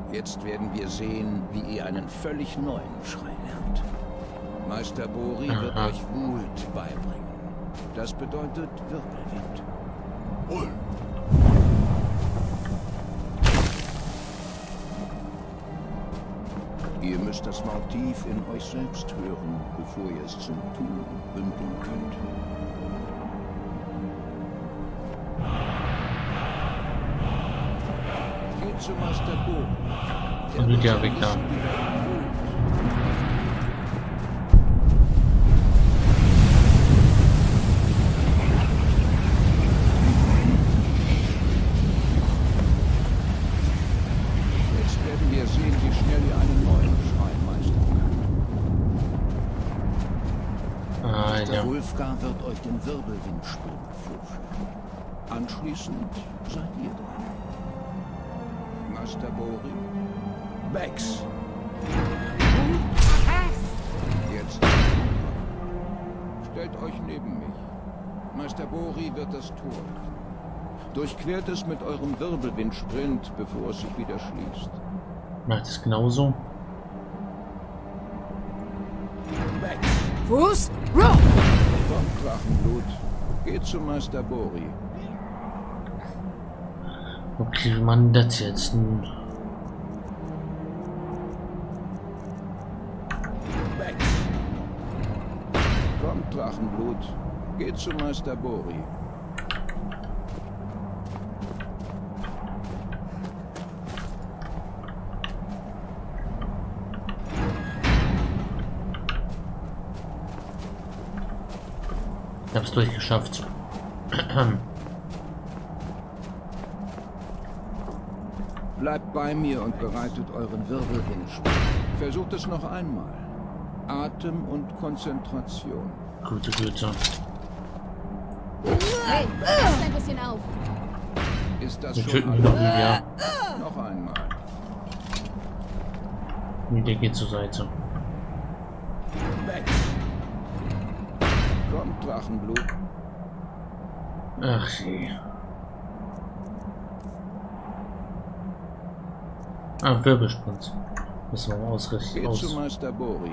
Jetzt werden wir sehen, wie ihr einen völlig neuen Schrei lernt. Meister Bori wird euch Wult beibringen. Das bedeutet Wirbelwind. Wohl. Ihr müsst das Motiv in euch selbst hören, bevor ihr es zum Tun bündeln könnt. Geht zu Meister Bori. Und ja, weg da. Jetzt werden wir sehen, wie schnell ihr einen neuen Schrei meistern könnt. Meister Ja. Wulfgar wird euch den Wirbelwindsprung vorführen. Anschließend seid ihr dran. Meister Bori. Bex. Jetzt. Stellt euch neben mich. Meister Bori wird das Tor öffnen. Durchquert es mit eurem Wirbelwindsprint, bevor es sich wieder schließt. Macht es genauso. Bex. Fuß, Rock! Kommt, Drachenblut. Geht zu Meister Bori. Okay, wie man das jetzt? Bex. Kommt, Drachenblut. Geht zu Meister Bori. Ich hab's durchgeschafft. Bleibt bei mir und bereitet euren Wirbelwindsprung. Versucht es noch einmal. Atem und Konzentration. Gute Güte. Hey, pass ein bisschen auf. Ist das Wir schon töten ihn noch alles? nie, ja. Noch einmal. Nee, der geht zur Seite. Weg. Kommt, Drachenblut. Ach je. Ah, Wirbelsprint. Müssen wir mal ausrichten. Geht zu Meister Bori.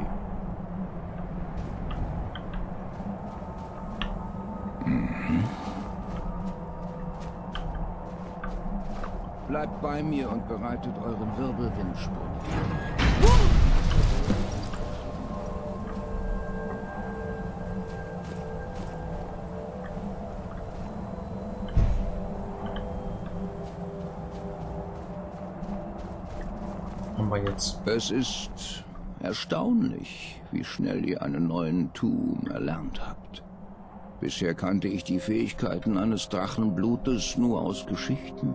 Bleibt bei mir und bereitet euren Wirbelwindsprung. Haben wir jetzt. Es ist erstaunlich, wie schnell ihr einen neuen Tum erlernt habt. Bisher kannte ich die Fähigkeiten eines Drachenblutes nur aus Geschichten.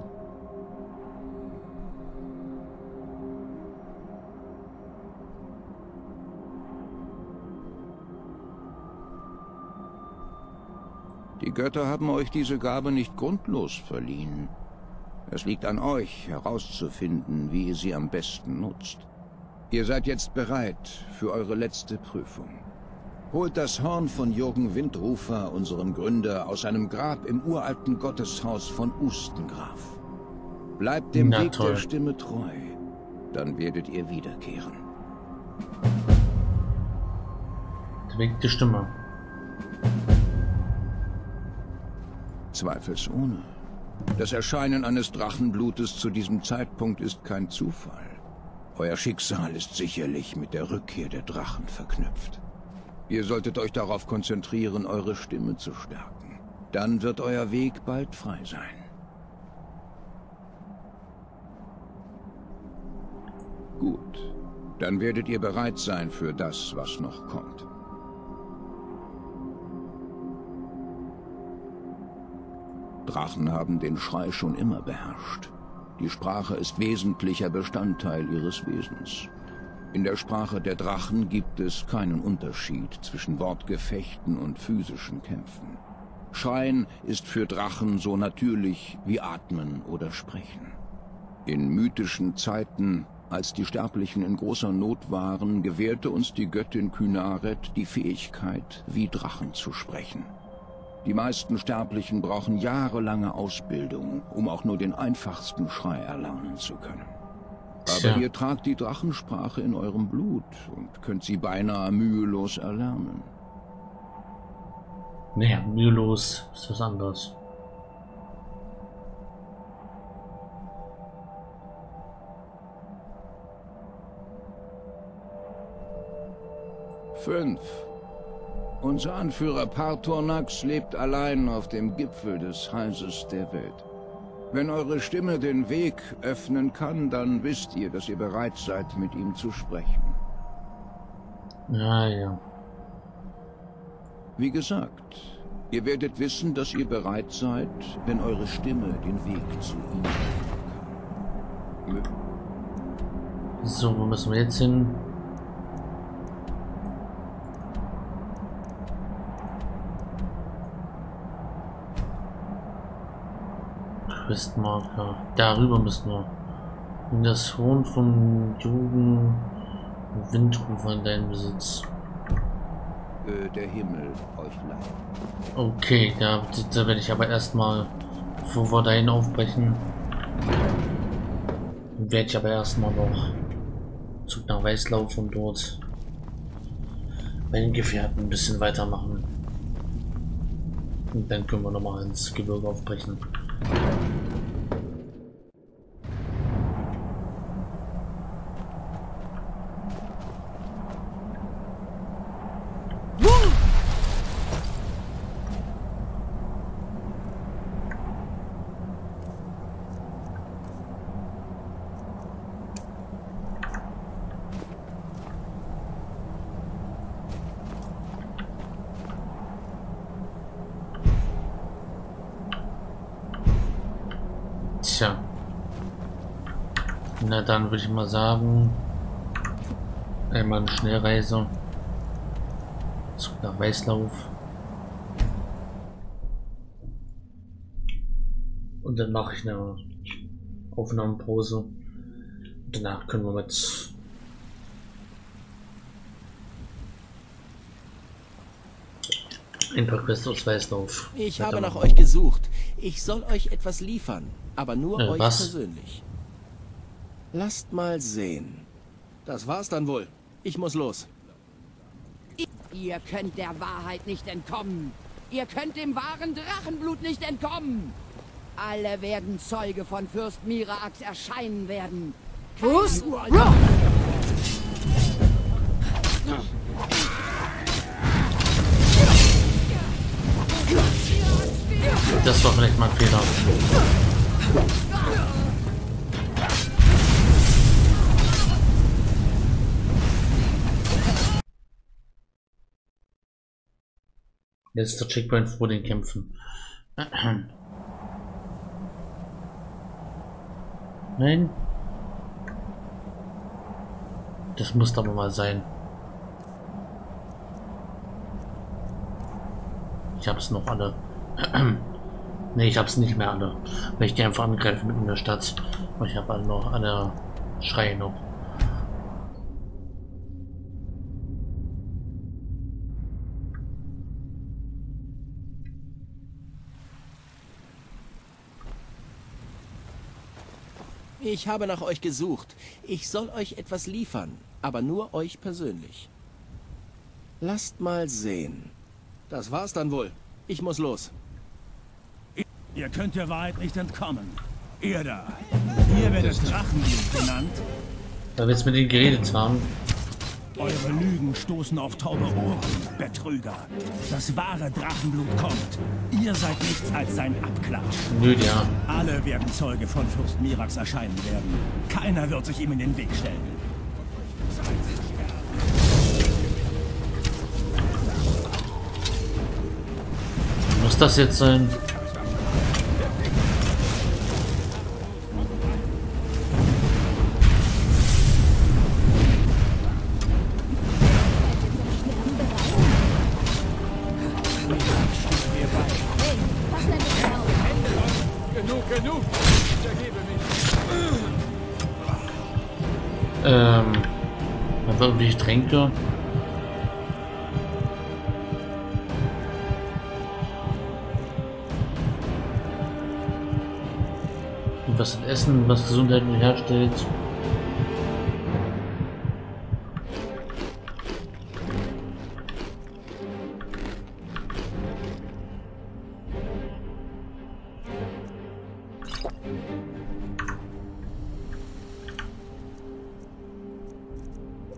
Die Götter haben euch diese Gabe nicht grundlos verliehen. Es liegt an euch, herauszufinden, wie ihr sie am besten nutzt. Ihr seid jetzt bereit für eure letzte Prüfung. Holt das Horn von Jürgen Windrufer, unserem Gründer, aus seinem Grab im uralten Gotteshaus von Ustengraf. Bleibt dem Weg der Stimme treu, dann werdet ihr wiederkehren. Der Weg der Stimme. Zweifelsohne. Das Erscheinen eines Drachenblutes zu diesem Zeitpunkt ist kein Zufall. Euer Schicksal ist sicherlich mit der Rückkehr der Drachen verknüpft. Ihr solltet euch darauf konzentrieren, eure Stimme zu stärken. Dann wird euer Weg bald frei sein. Gut. Dann werdet ihr bereit sein für das, was noch kommt. Drachen haben den Schrei schon immer beherrscht. Die Sprache ist wesentlicher Bestandteil ihres Wesens. In der Sprache der Drachen gibt es keinen Unterschied zwischen Wortgefechten und physischen Kämpfen. Schreien ist für Drachen so natürlich wie Atmen oder Sprechen. In mythischen Zeiten, als die Sterblichen in großer Not waren, gewährte uns die Göttin Kynaret die Fähigkeit, wie Drachen zu sprechen. Die meisten Sterblichen brauchen jahrelange Ausbildung, um auch nur den einfachsten Schrei erlernen zu können. Aber ihr tragt die Drachensprache in eurem Blut und könnt sie beinahe mühelos erlernen. Naja, mühelos ist was anderes. Fünf. Unser Anführer Partornax lebt allein auf dem Gipfel des Halses der Welt. Wenn eure Stimme den Weg öffnen kann, dann wisst ihr, dass ihr bereit seid, mit ihm zu sprechen. Ja. Wie gesagt, ihr werdet wissen, dass ihr bereit seid, wenn eure Stimme den Weg zu ihm öffnen kann. So, wo müssen wir jetzt hin? Questmarker. Darüber müssen wir. In das Horn vom Juden Windrufer in deinem Besitz. Der Himmel euch leiht. Okay, da werde ich aber erstmal, bevor wir dahin aufbrechen, werde ich aber erstmal noch Zug nach Weißlauf und dort meinen Gefährten ein bisschen weitermachen. Und dann können wir nochmal ins Gebirge aufbrechen. Tja. Na dann würde ich mal sagen, einmal eine Schnellreise. Zug nach Weißlauf. Und dann mache ich eine Aufnahmepause. Danach können wir mit ein paar Quests aus Weißlauf. Ich habe nach euch gesucht. Ich soll euch etwas liefern, aber nur euch was? persönlich. Lasst mal sehen. Das war's dann wohl. Ich muss los. Ihr könnt der Wahrheit nicht entkommen. Ihr könnt dem wahren Drachenblut nicht entkommen. Alle werden Zeuge von Fürst Mirax erscheinen werden. Bruce, Rock! Das war vielleicht mal ein Fehler. Jetzt ist der Checkpoint vor den Kämpfen. Nein. Das muss aber mal sein. Ich hab's noch alle. Ne, ich hab's nicht mehr alle. Weil ich die einfach angreife mitten in der Stadt. Und ich habe alle noch alle Schreie noch. Ich habe nach euch gesucht. Ich soll euch etwas liefern, aber nur euch persönlich. Lasst mal sehen. Das war's dann wohl. Ich muss los. Ihr könnt der Wahrheit nicht entkommen. Ihr da. Ihr werdet Drachenblut genannt. Da wir jetzt mit denen geredet haben. Eure Lügen stoßen auf taube Ohren, Betrüger. Das wahre Drachenblut kommt. Ihr seid nichts als sein Abklatsch. Nö, ja. Alle werden Zeuge von Fürst Mirax erscheinen werden. Keiner wird sich ihm in den Weg stellen. Muss das jetzt sein? Genug! Ich ergebe mich! Einfach irgendwelche Tränke. Und was Essen, was Gesundheit herstellt.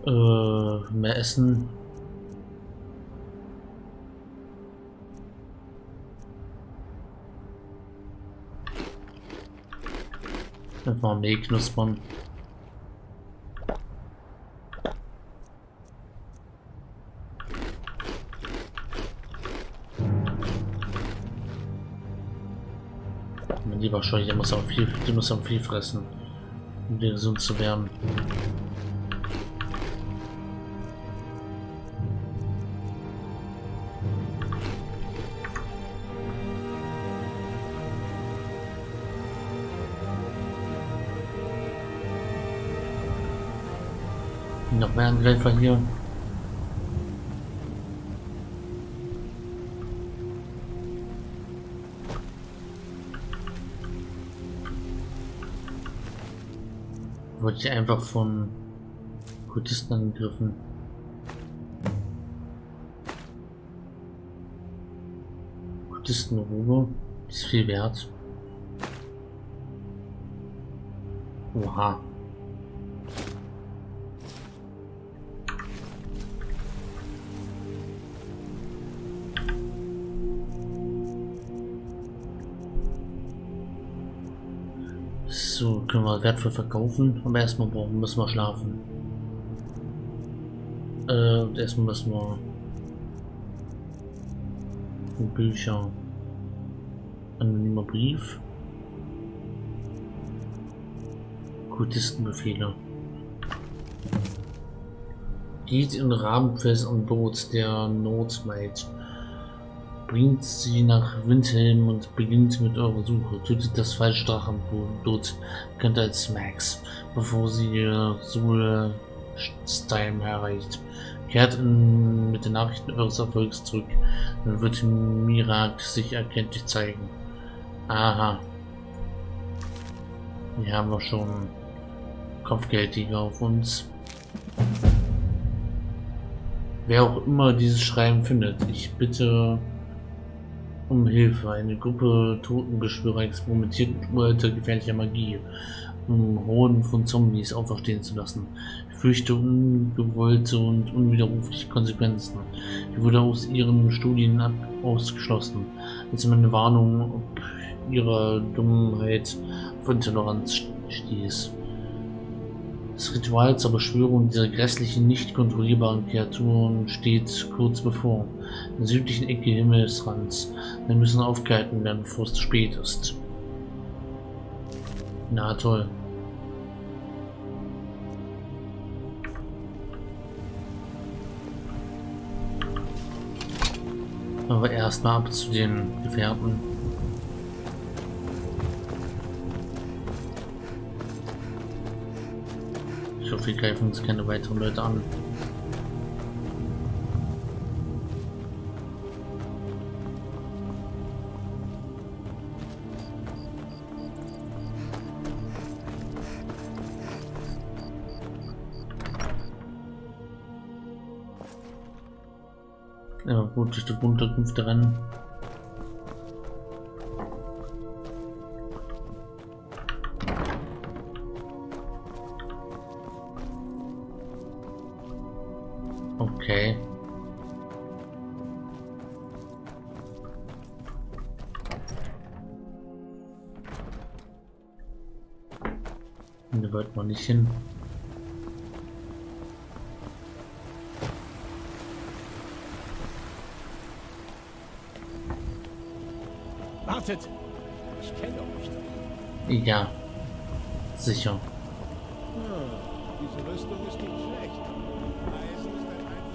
Mehr Essen. Einfach Mehl knuspern. Mein lieber Scheuch, der muss auch viel fressen, um wieder gesund zu werden. Noch mehr Angreifer hier. Wurde ich einfach von Kultisten angegriffen. Kultistenruhe ist viel wert. Oha. So, können wir wertvoll verkaufen, aber erstmal müssen wir schlafen. Erstmal müssen wir Bücher. Anonymer Brief. Kultistenbefehle. Geht in Rahmenfest an Bord der Nordmaid. Bringt sie nach Windhelm und beginnt mit eurer Suche. Tötet das falsche Drachenblut, könnt als Max, bevor sie Solstheim erreicht. Kehrt mit den Nachrichten eures Erfolgs zurück. Dann wird Miraak sich erkenntlich zeigen. Aha. Hier haben wir schon Kopfgeldjäger auf uns. Wer auch immer dieses Schreiben findet, ich bitte um Hilfe. Eine Gruppe Totenbeschwörer experimentiert mit uralter gefährlicher Magie, um Horden von Zombies auferstehen zu lassen. Ich fürchte ungewollte und unwiderrufliche Konsequenzen. Ich wurde aus ihren Studien ausgeschlossen, als meine Warnung ob ihrer Dummheit auf Intoleranz stieß. Das Ritual zur Beschwörung dieser grässlichen, nicht kontrollierbaren Kreaturen steht kurz bevor. In der südlichen Ecke Himmelsrands. Wir müssen aufgehalten werden, bevor es zu spät ist. Na toll. Aber erstmal ab zu den Gefährten. Ich hoffe, wir greifen uns keine weiteren Leute an. Ja, gut, durch die Unterkünfte rennen. Okay. Da wollten wir nicht hin. Wartet! Ich kenne euch doch. Ja, sicher. Diese Rüstung ist nicht schlecht. Eisen ist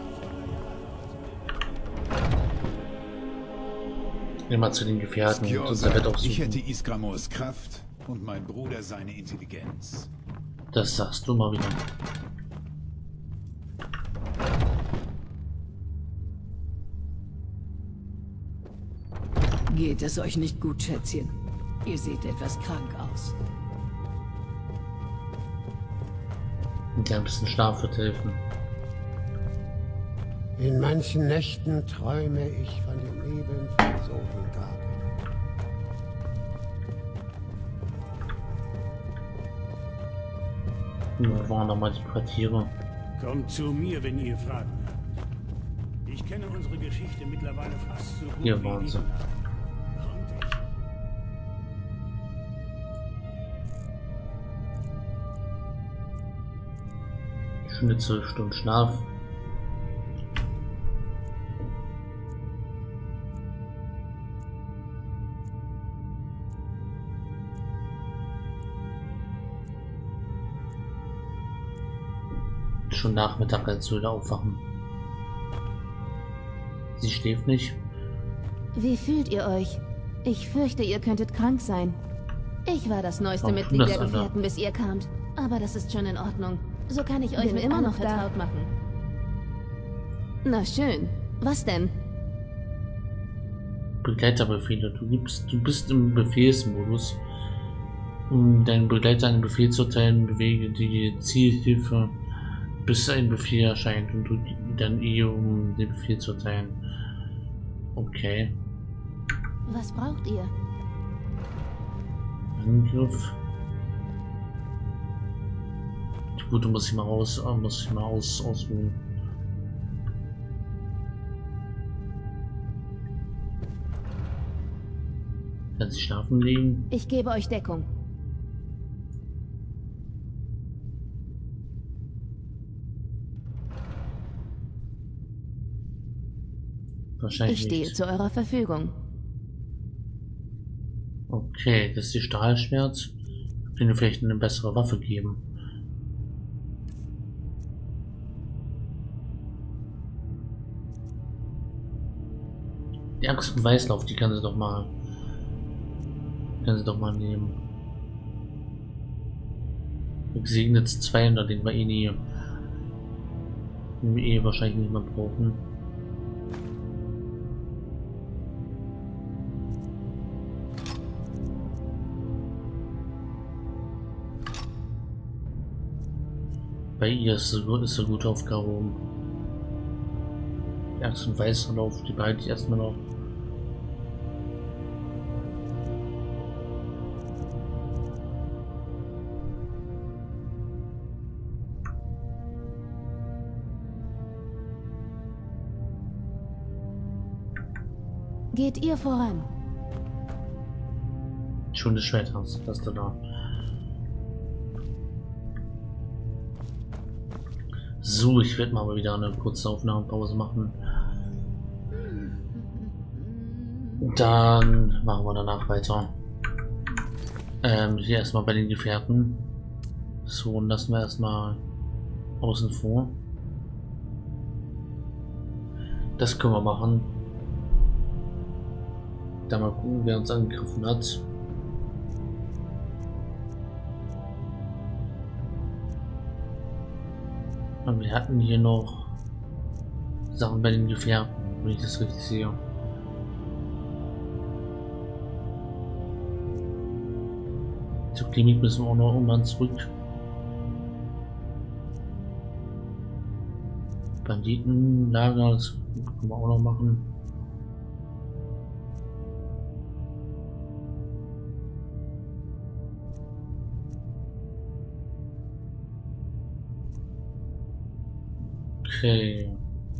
ein einfacher. Immer zu den Gefährten und unser Bett aufsuchen. Ich hätte Isgramors Kraft und mein Bruder seine Intelligenz. Das sagst du mal wieder. Geht es euch nicht gut, Schätzchen? Ihr seht etwas krank aus. Und ein bisschen Schlaf wird helfen. In manchen Nächten träume ich von dem Leben von Sovngarde. Wir waren nochmal die Quartiere. Kommt zu mir, wenn ihr Fragen habt. Ich kenne unsere Geschichte mittlerweile fast so gut Ja, wie Wahnsinn. Und Schöne 12 Stunden Schlaf. Schon Nachmittag, als wir wieder aufwachen. Sie schläft nicht. Wie fühlt ihr euch? Ich fürchte, ihr könntet krank sein. Ich war das neueste Warum Mitglied tun der das alle? Gefährten, bis ihr kamt. Aber das ist schon in Ordnung. So kann ich euch mit immer noch vertraut machen. Na schön. Was denn? Begleiterbefehle. Du bist im Befehlsmodus. Um deinen Begleiter einen Befehl zu erteilen, bewege die Zielhilfe, bis ein Befehl erscheint und drücke dann E, um den Befehl zu erteilen. Okay. Was braucht ihr? Angriff. Gut, muss ich mal ausruhen. Kann sie schlafen legen? Ich gebe euch Deckung. Wahrscheinlich Ich stehe nicht. zu eurer Verfügung. Okay, das ist die Stahlschwert. Können wir vielleicht eine bessere Waffe geben? Die Axt und Weißlauf, die kann sie doch mal. Nehmen. Gesegnet 200, den wir wahrscheinlich nicht mehr brauchen. Bei ihr ist eine gute Aufgabe. Die Axt und Weißlauf, die behalte ich erstmal noch. Geht ihr voran? Schon das Schwert hast du da. So, ich werde mal wieder eine kurze Aufnahmepause machen. Dann machen wir danach weiter. Hier erstmal bei den Gefährten. So, lassen wir erstmal außen vor. Das können wir machen. Da mal gucken, wer uns angegriffen hat. Und wir hatten hier noch Sachen bei den Gefährten, wenn ich das richtig sehe. Zur Klinik müssen wir auch noch irgendwann zurück. Banditenlager, das können wir auch noch machen. Okay.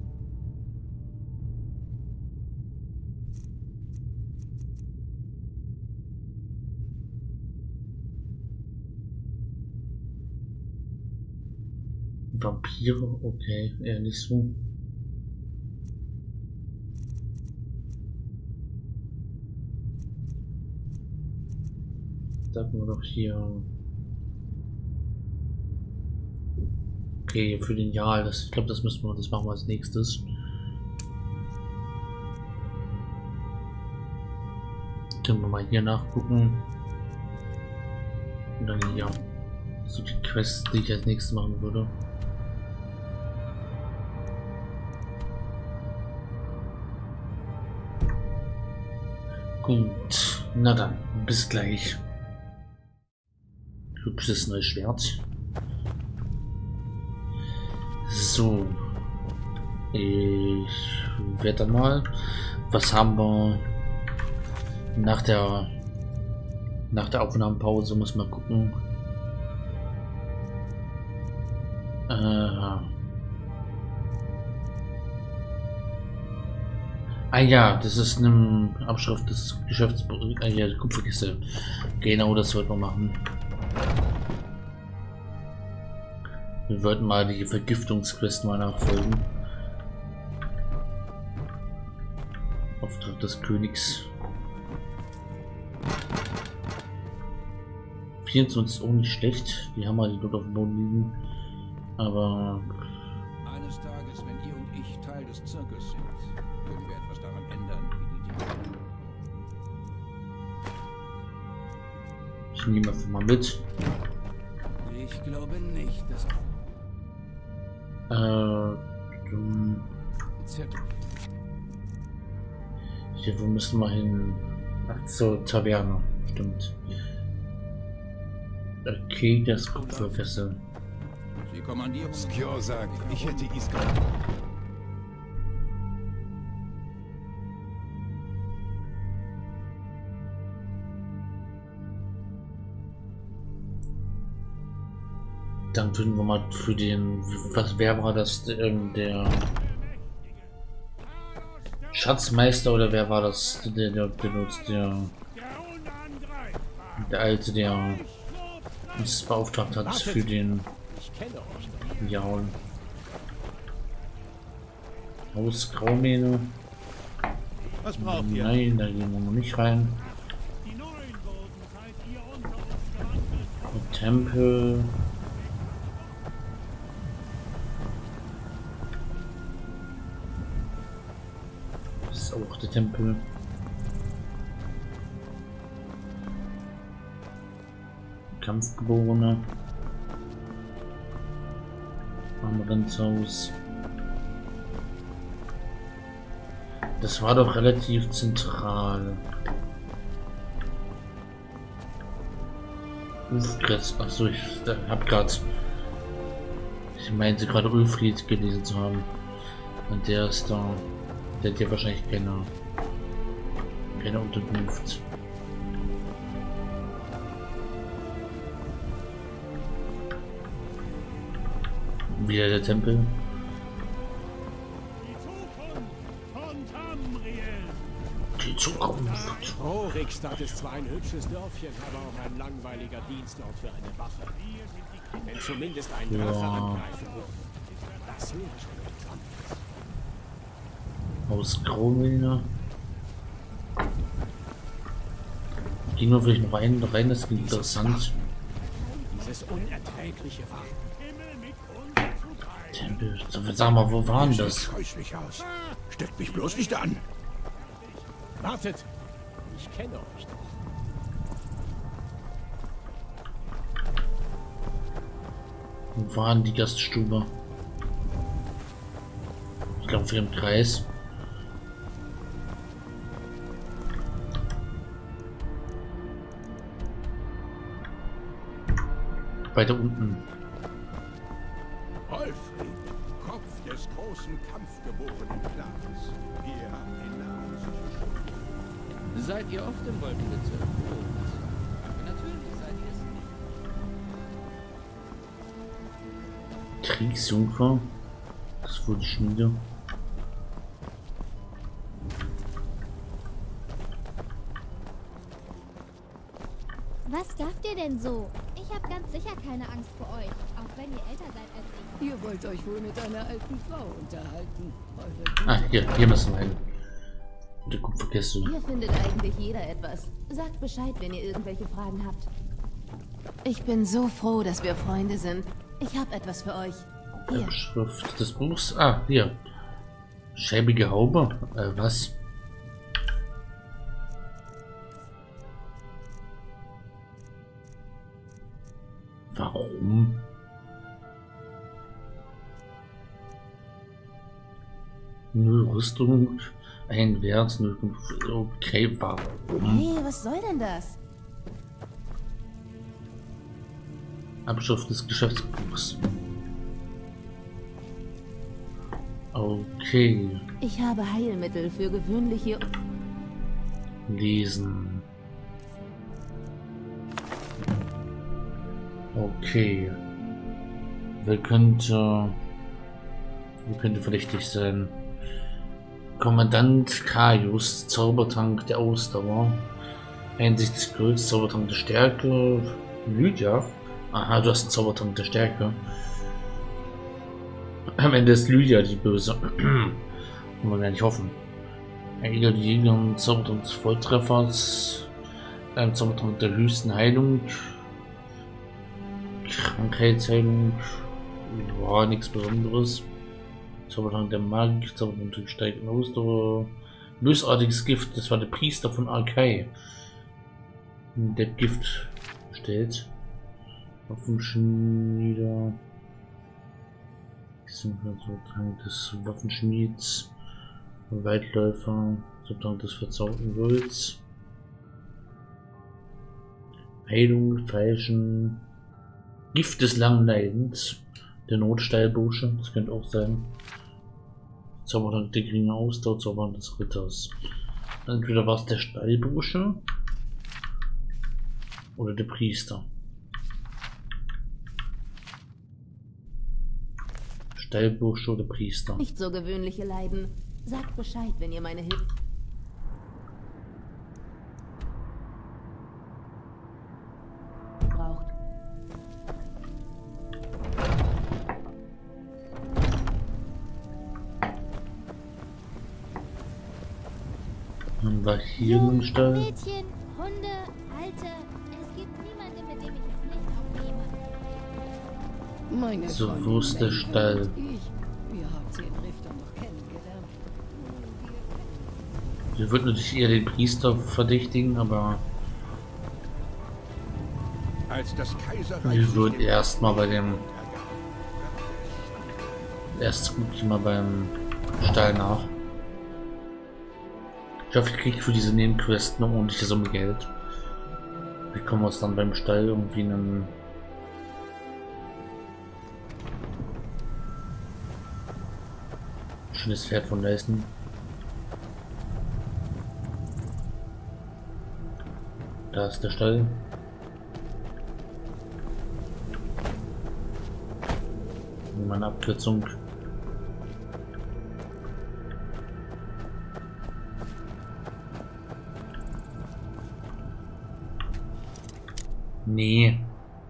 Vampire, okay, eher nicht so. Da haben wir doch hier. Okay, für den Jarl, ich glaube, das machen wir als nächstes. Können wir mal hier nachgucken. Und dann hier. So die Quests, die ich als nächstes machen würde. Gut, na dann, bis gleich. Hübsches neues Schwert. So, ich werde dann mal, was haben wir nach der Aufnahmepause, muss mal gucken. Ah ja, das ist eine Abschrift des Geschäftsbuches. Ah ja, Kupferkiste. Genau, das wollten wir machen. Wir wollten mal die Vergiftungsquest mal nachfolgen. Auftrag des Königs. 24 ist auch nicht schlecht. Die haben wir dort auf dem Boden liegen. Aber Eines Tages, wenn ihr und ich Teil des Zirkus sind, können wir etwas daran ändern, wie die Dinge. ich nehme einfach mal mit. Ich glaube nicht, dass... Hier, wo müssen wir hin? Ach, zur Taverne. Stimmt. Okay, das Kupferkessel. Sie kommandieren... Skjor sagt, ich hätte Iskar. Dann würden wir mal für den... wer war das? Der Schatzmeister oder wer war das? Der benutzt der Alte, der uns beauftragt hat für den Jaul. Haus Graumähne. Was braucht ihr? Nein, da gehen wir noch nicht rein. Der Tempel. Das ist auch der Tempel. Kampfgeborene. Amrendshaus. Das war doch relativ zentral. Ulfkreis. Achso, ich hab gerade. Ich meinte gerade Ulfried gelesen zu haben. Und der ist da. Der hat ja wahrscheinlich keine Unterkunft. Wieder der Tempel. Die Zukunft. Rorikstadt ist zwar ein hübsches Dörfchen, aber auch ein langweiliger Dienstort für eine Wache. Wenn zumindest ein Drache angreifen würde. Das wäre schon etwas anderes. Aus Graumine. Gehen wir vielleicht noch rein, das klingt interessant. Dieses unerträgliche Wachen. Tempel. Sag mal, wo waren das? Sieht scheußlich aus. Steckt mich bloß nicht an. Wartet! Ich kenne euch doch. Wo waren die Gaststube? Ich glaube, wir im Kreis. Weiter unten. Olfried, Kopf des großen kampfgeborenen Clans. Ihr habt den Namen sicher schon. Seid ihr oft im Wolkenbezirk? Natürlich seid ihr es. Kriegsjungfer. Das wurde Schmiede. Was gafft ihr denn so? Ich habe ganz sicher keine Angst vor euch, auch wenn ihr älter seid als ich. Ihr wollt euch wohl mit einer alten Frau unterhalten. Ah, hier müssen wir hin. Der Kupferkiste. Hier findet eigentlich jeder etwas. Sagt Bescheid, wenn ihr irgendwelche Fragen habt. Ich bin so froh, dass wir Freunde sind. Ich habe etwas für euch. Hier. Schrift des Buchs. Ah, hier. Schäbige Haube. Was? Warum? Null Rüstung, ein Wert, 0,5. Okay, warum? Hey, was soll denn das? Abschrift des Geschäftsbuchs. Okay. Ich habe Heilmittel für gewöhnliche... Lesen. Okay. Wer könnte verdächtig sein? Kommandant Kaius, Zaubertrank der Ausdauer. Einsicht des Golds, Zaubertrank der Stärke. Lydia. Aha, du hast einen Zaubertrank der Stärke. Am Ende ist Lydia die Böse. Kann man ja nicht hoffen. Edel die Jäger, Zaubertrank des Volltreffers. Zaubertrank der höchsten Heilung. Krankheitsheilung. War nichts Besonderes. Zaubertrank der Magik, Zaubertrank der gesteigten Ausdauer. Bösartiges Gift, das war der Priester von Arkai. Der Gift stellt. Waffenschmieder. Zaubertrank des Waffenschmieds. Weitläufer. Zaubertrank des verzauberten Golds. Heilung, Feilschen. Gift des langen Leidens. Der Notsteilbursche, das könnte auch sein. Zaubertrank der geringe Ausdauer, Zaubertrank des Ritters. Entweder war es der Stallbursche oder der Priester. Stallbursche oder Priester. Nicht so gewöhnliche Leiden. Sagt Bescheid, wenn ihr meine Hilfe braucht. Dann war hier im Stall. Mädchen, Hunde, Alte. Es gibt niemanden, mit dem ich es nicht aufnehme. Meine So, Freundin wo ist der Mabel Stall? und wir haben sie in Richtung noch kennengelernt. Wir würden natürlich eher den Priester verdächtigen, aber Als das Kaiserreich wir würden erstmal bei dem gucke ich mal beim Stall nach. Ich hoffe, ich kriege für diese Nebenquest eine ordentliche Summe Geld. Wie können wir uns dann beim Stall irgendwie ein schönes Pferd von leisten? Da ist der Stall. Meine Abkürzung. Nee.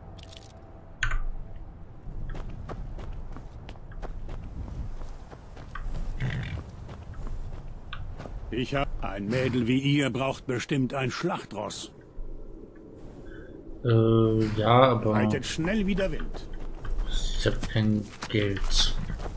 Ich hab ein Mädel wie ihr braucht bestimmt ein Schlachtross. Ja, aber Reitet schnell wie der Wind. ich habe kein Geld.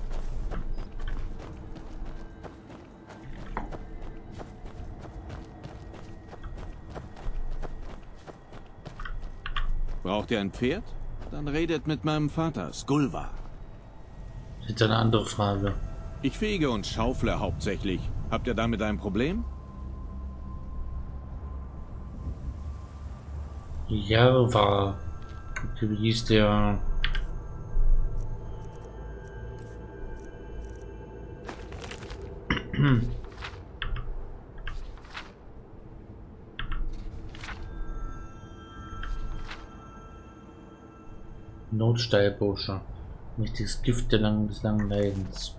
Braucht ihr ein Pferd? Dann redet mit meinem Vater, Skulva. Das ist eine andere Frage. Ich fege und schaufle hauptsächlich. Habt ihr damit ein Problem? Ja, war. Wie hieß der? Notsteilbursche. Mächtiges Gift des langen Leidens.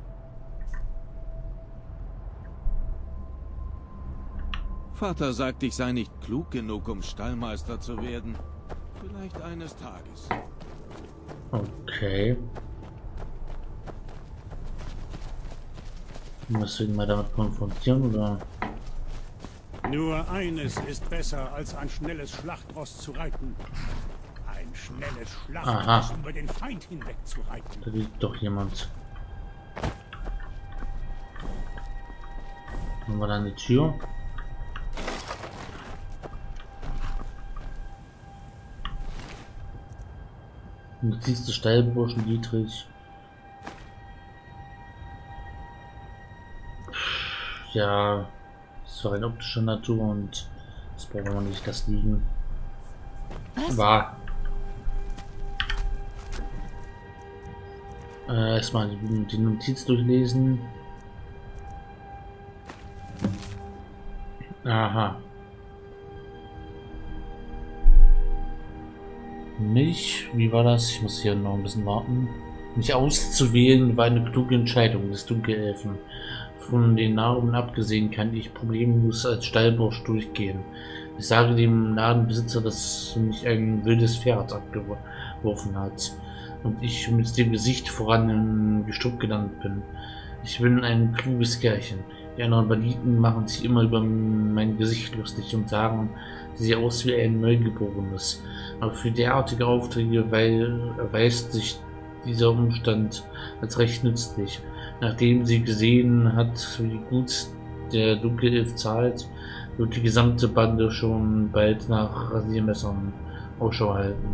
Vater sagt, ich sei nicht klug genug, um Stallmeister zu werden. Vielleicht eines Tages. Okay. Musst du ihn mal damit konfrontieren, oder? Nur eines ist besser, als ein schnelles Schlachtross zu reiten. Ein schnelles Schlachtross, über den Feind hinweg zu reiten. Da liegt doch jemand. Haben wir da eine Tür? Notiz des Stallburschen Dietrich. Ja, es war eine optische Natur und das brauchen wir nicht das liegen. Was? War. Erstmal die Notiz durchlesen. Aha. Mich, wie war das? Ich muss hier noch ein bisschen warten. Mich auszuwählen war eine kluge Entscheidung des Dunkelelfen. Von den Nahrungen abgesehen kann ich problemlos als Stallbursch durchgehen. Ich sage dem Ladenbesitzer, dass mich ein wildes Pferd abgeworfen hat und ich mit dem Gesicht voran im Gestrüpp gelandet bin. Ich bin ein kluges Kerlchen. Die anderen Banditen machen sich immer über mein Gesicht lustig und sagen, sie sehe aus wie ein Neugeborenes. Aber für derartige Aufträge erweist sich dieser Umstand als recht nützlich. Nachdem sie gesehen hat, wie gut der Dunkelelf zahlt, wird die gesamte Bande schon bald nach Rasiermessern Ausschau halten.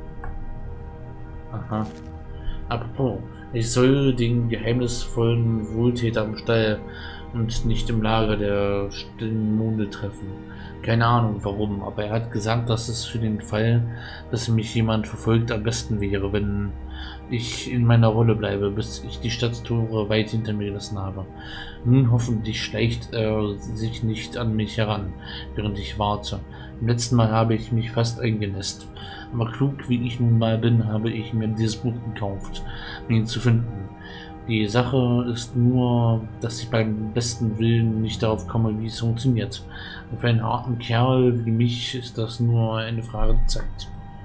Aha. Apropos, ich soll den geheimnisvollen Wohltäter im Stall und nicht im Lager der stillen Monde treffen. Keine Ahnung warum, aber er hat gesagt, dass es für den Fall, dass mich jemand verfolgt, am besten wäre, wenn ich in meiner Rolle bleibe, bis ich die Stadttore weit hinter mir gelassen habe. Nun hoffentlich schleicht er sich nicht an mich heran, während ich warte. Im letzten Mal habe ich mich fast eingenässt. Aber klug wie ich nun mal bin, habe ich mir dieses Buch gekauft, um ihn zu finden. Die Sache ist nur, dass ich beim besten Willen nicht darauf komme, wie es funktioniert. Und für einen harten Kerl wie mich ist das nur eine Frage der Zeit.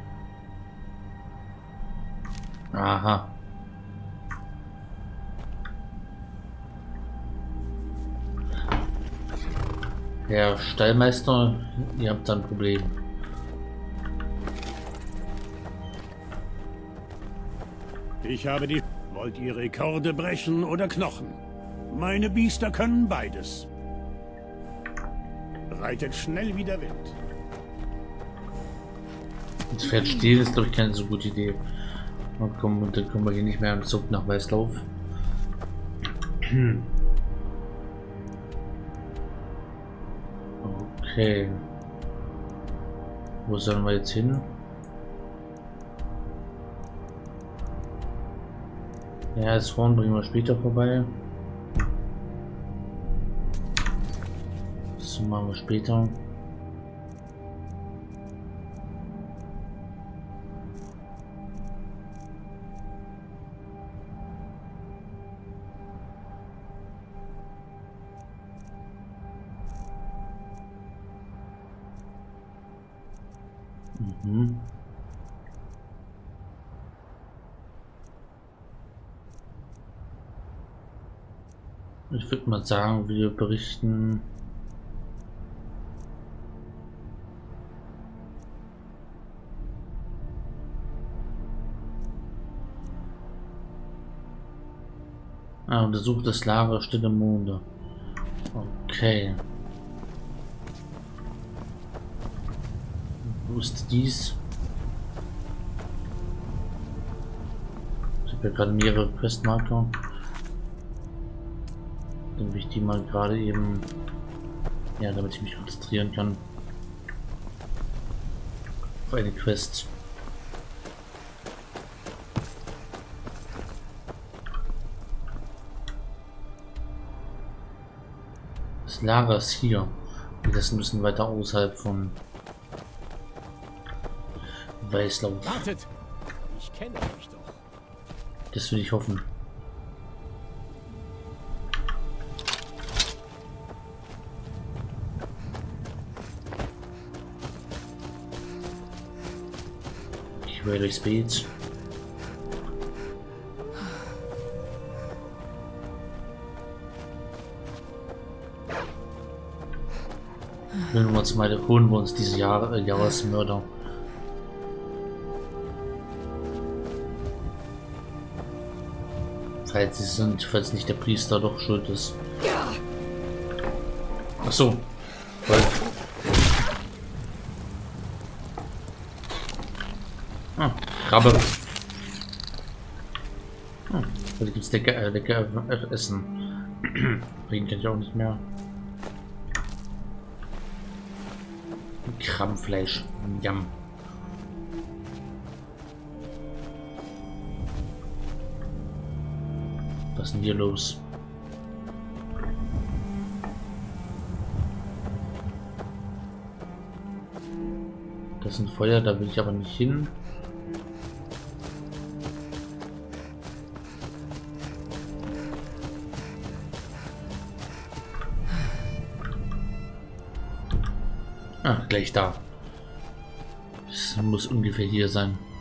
Aha. Herr Stallmeister, ihr habt ein Problem. Ich habe die... Wollt ihr Rekorde brechen oder Knochen? Meine Biester können beides. Reitet schnell wie der Wind. Das Pferd stehen ist, glaube ich, keine so gute Idee. Und dann kommen wir hier nicht mehr im Zug nach Weißlauf. Okay. Wo sollen wir jetzt hin? Ja, das Horn bringen wir später vorbei. Das machen wir später. Mhm. Ich würde mal sagen, wir berichten untersucht das Lager Stille Monde. Okay. Wo ist dies? Ich habe ja gerade mehrere Questmarker. Dann will ich die mal gerade eben, ja, damit ich mich konzentrieren kann auf eine Quest. Das Lager ist hier. Das ist ein bisschen weiter außerhalb von Weißlauf. Wartet! Ich kenne euch doch. Das will ich hoffen. Ich will durchs Beet. Holen wir uns diese Jahresmörder. Falls sie sind, falls nicht der Priester doch schuld ist. Ach so. Krabbe. Da gibt es lecker Essen. Reden kann ich auch nicht mehr. Krabbenfleisch. Jam. Was ist denn hier los? Das ist ein Feuer, da will ich aber nicht hin. Ah, gleich da. Das muss ungefähr hier sein.